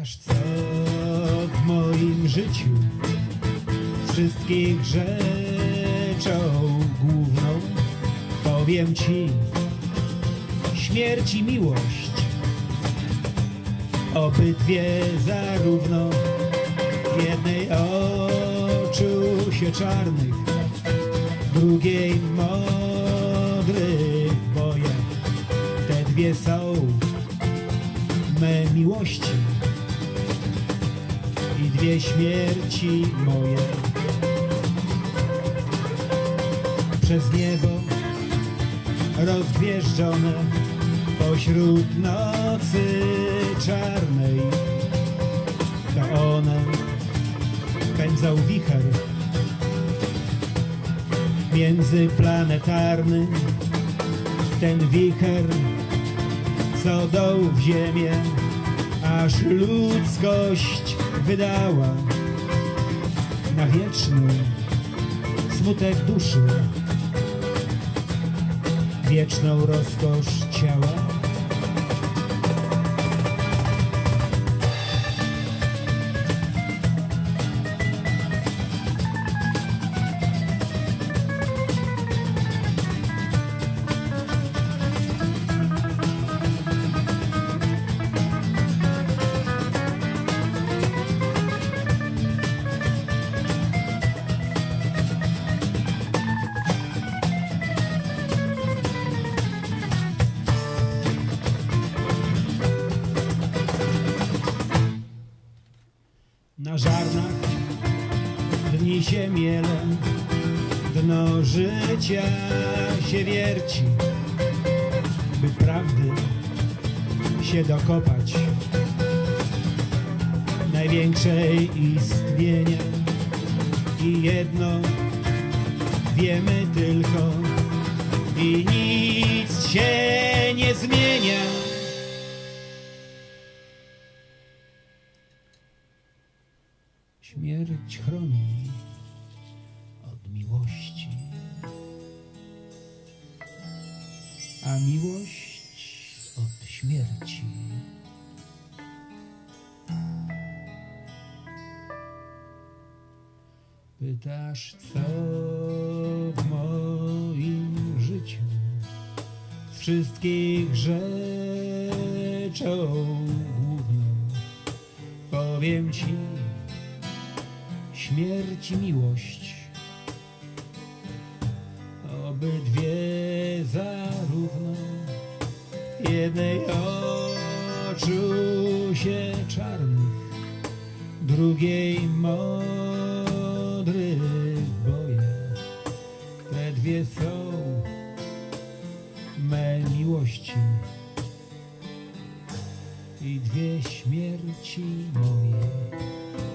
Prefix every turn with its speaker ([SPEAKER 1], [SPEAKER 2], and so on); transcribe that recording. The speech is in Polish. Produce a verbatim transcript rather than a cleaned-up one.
[SPEAKER 1] Pytasz, co w moim życiu z wszystkich rzeczą główną? Powiem ci, śmierć i miłość, obydwie zarówno. W jednej oczu się czarnych, w drugiej modrych boję. Te dwie są me miłości i dwie śmierci moje. Przez niebo rozgwieżdżone pośród nocy czarnej, to one pędzą wicher międzyplanetarny. Ten wicher co doł w ziemię, aż ludzkość wydała na wieczny smutek duszy, wieczną rozkosz ciała. Na żarnach dni się mielą, dno życia się wierci, by prawdy się dokopać, największej istnienia. I jedno wiemy tylko, i nic się nie zmienia. Śmierć chroni od miłości, a miłość od śmierci. Pytasz, co w moim życiu z wszystkich rzeczą główną? Powiem ci, śmierć i miłość, obydwie zarówno. W jednej oczu się czarnych, drugiej modrych boję. Te dwie są me miłości i dwie śmierci moje.